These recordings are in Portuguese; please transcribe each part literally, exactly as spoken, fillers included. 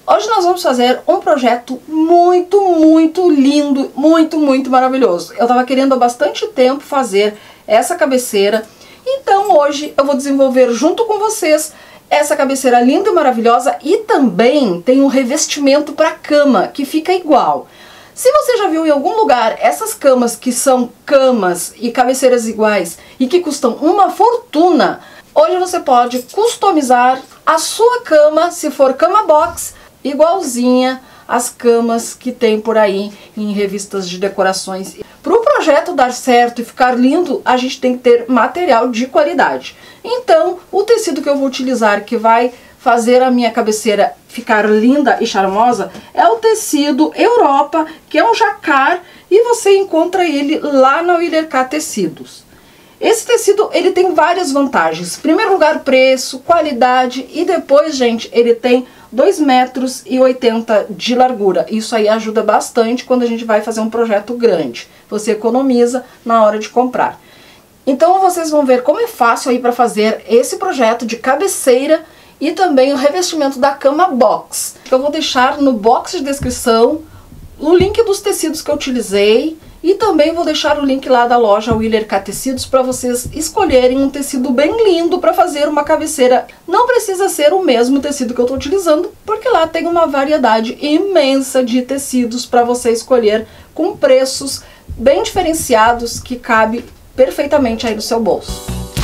Hoje nós vamos fazer um projeto muito, muito lindo, muito, muito maravilhoso. Eu estava querendo há bastante tempo fazer essa cabeceira, então hoje eu vou desenvolver junto com vocês essa cabeceira linda e maravilhosa, e também tem um revestimento para cama que fica igual. Se você já viu em algum lugar essas camas que são camas e cabeceiras iguais e que custam uma fortuna, hoje você pode customizar a sua cama, se for cama box, igualzinha às camas que tem por aí em revistas de decorações. Para o projeto dar certo e ficar lindo, a gente tem que ter material de qualidade. Então, o tecido que eu vou utilizar, que vai fazer a minha cabeceira ficar linda e charmosa, é o tecido Europa, que é um jacquard, e você encontra ele lá na Willerká Tecidos. Esse tecido, ele tem várias vantagens. Em primeiro lugar, preço, qualidade, e depois, gente, ele tem dois metros e oitenta de largura. Isso aí ajuda bastante quando a gente vai fazer um projeto grande. Você economiza na hora de comprar. Então vocês vão ver como é fácil aí para fazer esse projeto de cabeceira e também o revestimento da cama box. Eu vou deixar no box de descrição o link dos tecidos que eu utilizei e também vou deixar o link lá da loja Willerká Tecidos para vocês escolherem um tecido bem lindo para fazer uma cabeceira. Não precisa ser o mesmo tecido que eu estou utilizando, porque lá tem uma variedade imensa de tecidos para você escolher com preços bem diferenciados que cabe perfeitamente aí no seu bolso.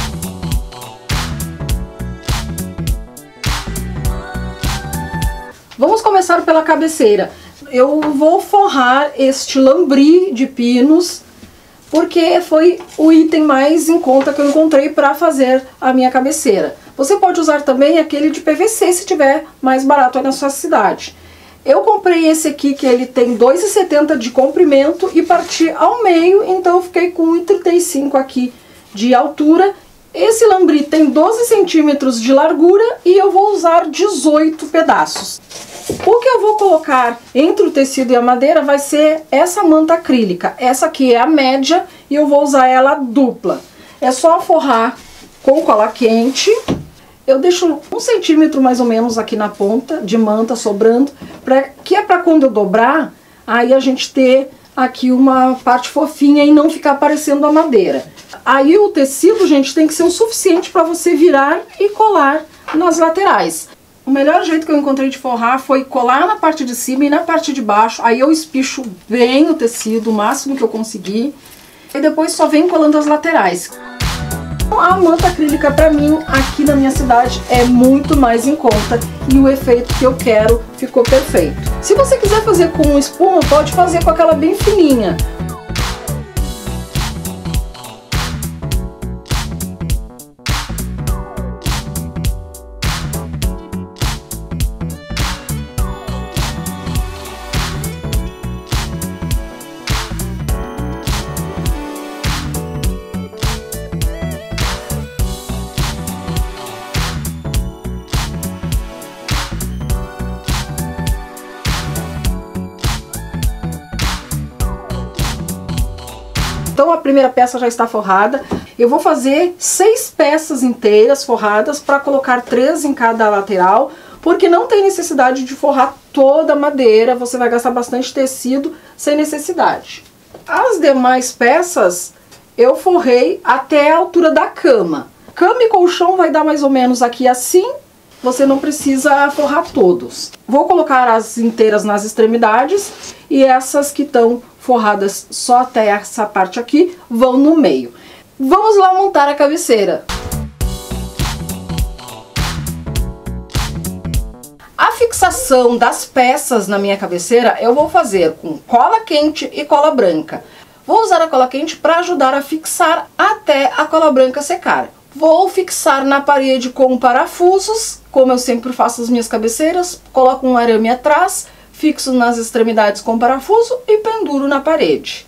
Vamos começar pela cabeceira. Eu vou forrar este lambri de pinos, porque foi o item mais em conta que eu encontrei para fazer a minha cabeceira. Você pode usar também aquele de P V C se tiver mais barato aí na sua cidade. Eu comprei esse aqui, que ele tem dois e setenta de comprimento e parti ao meio, então eu fiquei com um e trinta e cinco aqui de altura. Esse lambri tem doze centímetros de largura e eu vou usar dezoito pedaços. O que eu vou colocar entre o tecido e a madeira vai ser essa manta acrílica. Essa aqui é a média e eu vou usar ela dupla. É só forrar com cola quente. Eu deixo um centímetro mais ou menos aqui na ponta de manta sobrando, pra, que é para quando eu dobrar, aí a gente ter aqui uma parte fofinha e não ficar parecendo a madeira. Aí o tecido, gente, tem que ser o suficiente para você virar e colar nas laterais. O melhor jeito que eu encontrei de forrar foi colar na parte de cima e na parte de baixo. Aí eu espicho bem o tecido, o máximo que eu conseguir. E depois só venho colando as laterais. A manta acrílica para mim, aqui na minha cidade, é muito mais em conta. E o efeito que eu quero ficou perfeito. Se você quiser fazer com espuma, pode fazer com aquela bem fininha. Então a primeira peça já está forrada. Eu vou fazer seis peças inteiras forradas para colocar três em cada lateral, porque não tem necessidade de forrar toda a madeira, você vai gastar bastante tecido sem necessidade. As demais peças eu forrei até a altura da cama. Cama e colchão vai dar mais ou menos aqui assim, você não precisa forrar todos. Vou colocar as inteiras nas extremidades e essas que estão forradas só até essa parte aqui vão no meio. Vamos lá montar a cabeceira. A fixação das peças na minha cabeceira eu vou fazer com cola quente e cola branca. Vou usar a cola quente para ajudar a fixar até a cola branca secar. Vou fixar na parede com parafusos, como eu sempre faço as minhas cabeceiras. Coloco um arame atrás, fixo nas extremidades com parafuso e penduro na parede.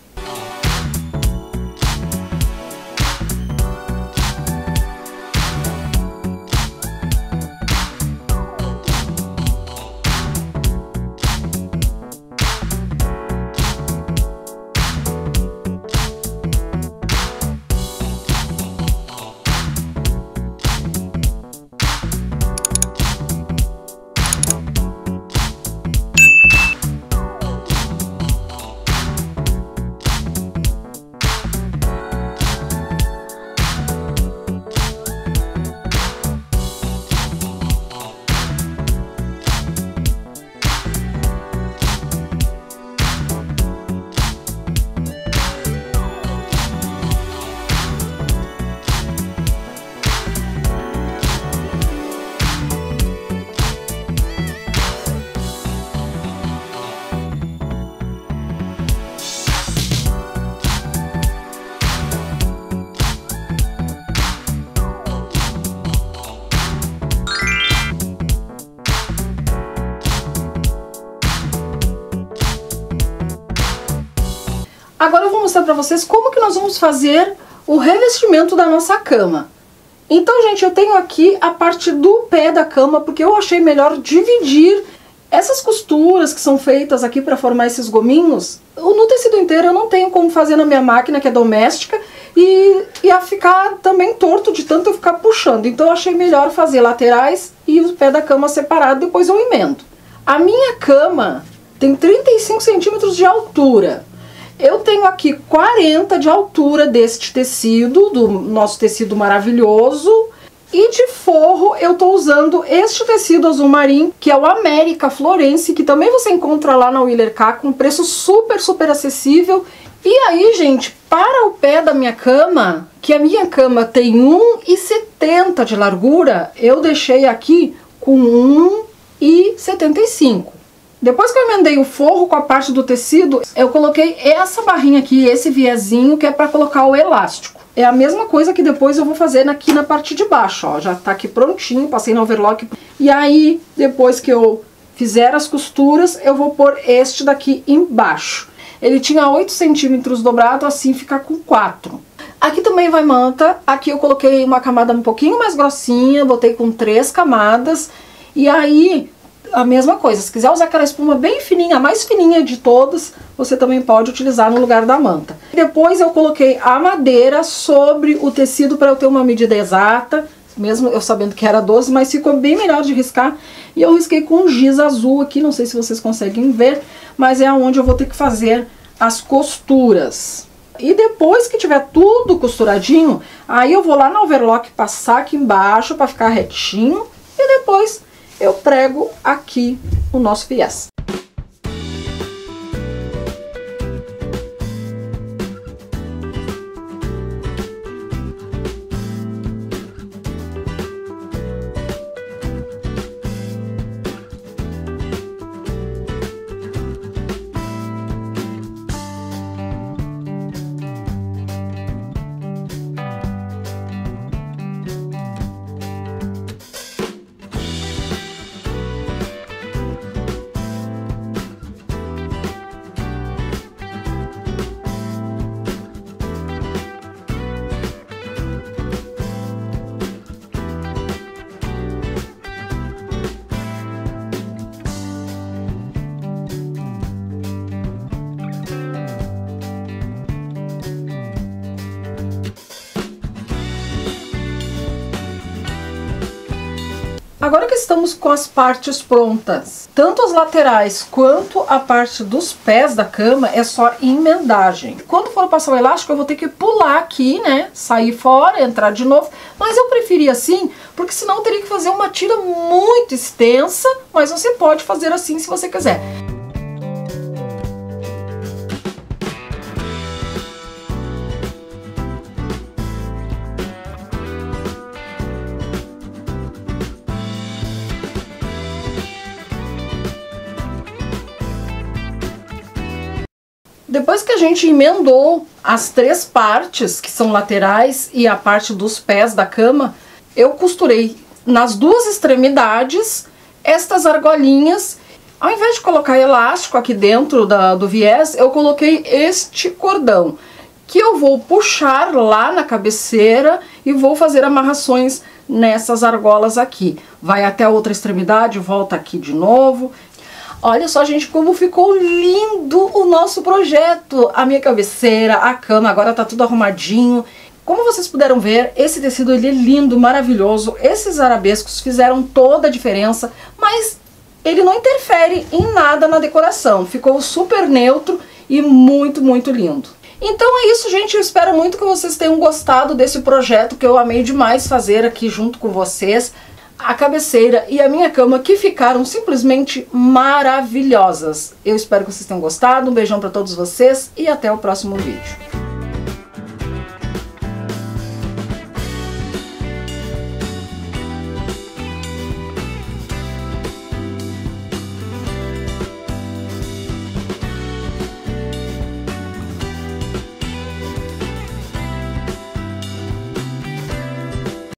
Agora eu vou mostrar pra vocês como que nós vamos fazer o revestimento da nossa cama. Então, gente, eu tenho aqui a parte do pé da cama, porque eu achei melhor dividir essas costuras que são feitas aqui para formar esses gominhos. No tecido inteiro eu não tenho como fazer na minha máquina, que é doméstica, e ia ficar também torto de tanto eu ficar puxando. Então eu achei melhor fazer laterais e o pé da cama separado, depois eu emendo. A minha cama tem trinta e cinco centímetros de altura. Eu tenho aqui quarenta de altura deste tecido, do nosso tecido maravilhoso. E de forro eu tô usando este tecido azul marinho, que é o América Florence, que também você encontra lá na Willer K, com preço super, super acessível. E aí, gente, para o pé da minha cama, que a minha cama tem um e setenta de largura, eu deixei aqui com um e setenta e cinco. Depois que eu emendei o forro com a parte do tecido, eu coloquei essa barrinha aqui, esse viezinho, que é para colocar o elástico. É a mesma coisa que depois eu vou fazer aqui na parte de baixo, ó. Já tá aqui prontinho, passei no overlock. E aí, depois que eu fizer as costuras, eu vou pôr este daqui embaixo. Ele tinha oito centímetros dobrado, assim fica com quatro. Aqui também vai manta. Aqui eu coloquei uma camada um pouquinho mais grossinha, botei com três camadas. E aí, a mesma coisa, se quiser usar aquela espuma bem fininha, a mais fininha de todas, você também pode utilizar no lugar da manta. Depois eu coloquei a madeira sobre o tecido para eu ter uma medida exata, mesmo eu sabendo que era doze, mas ficou bem melhor de riscar. E eu risquei com giz azul aqui, não sei se vocês conseguem ver, mas é onde eu vou ter que fazer as costuras. E depois que tiver tudo costuradinho, aí eu vou lá no overlock passar aqui embaixo para ficar retinho e depois eu prego aqui o nosso viés. Agora que estamos com as partes prontas, tanto as laterais quanto a parte dos pés da cama, é só emendagem. Quando for passar o elástico, eu vou ter que pular aqui, né? Sair fora, entrar de novo. Mas eu preferi assim, porque senão eu teria que fazer uma tira muito extensa, mas você pode fazer assim se você quiser. Depois que a gente emendou as três partes, que são laterais, e a parte dos pés da cama, eu costurei nas duas extremidades estas argolinhas. Ao invés de colocar elástico aqui dentro da, do viés, eu coloquei este cordão, que eu vou puxar lá na cabeceira e vou fazer amarrações nessas argolas aqui. Vai até a outra extremidade, volta aqui de novo. Olha só, gente, como ficou lindo o nosso projeto. A minha cabeceira, a cama, agora tá tudo arrumadinho. Como vocês puderam ver, esse tecido ele é lindo, maravilhoso. Esses arabescos fizeram toda a diferença, mas ele não interfere em nada na decoração. Ficou super neutro e muito, muito lindo. Então é isso, gente. Eu espero muito que vocês tenham gostado desse projeto que eu amei demais fazer aqui junto com vocês. A cabeceira e a minha cama, que ficaram simplesmente maravilhosas. Eu espero que vocês tenham gostado. Um beijão para todos vocês e até o próximo vídeo.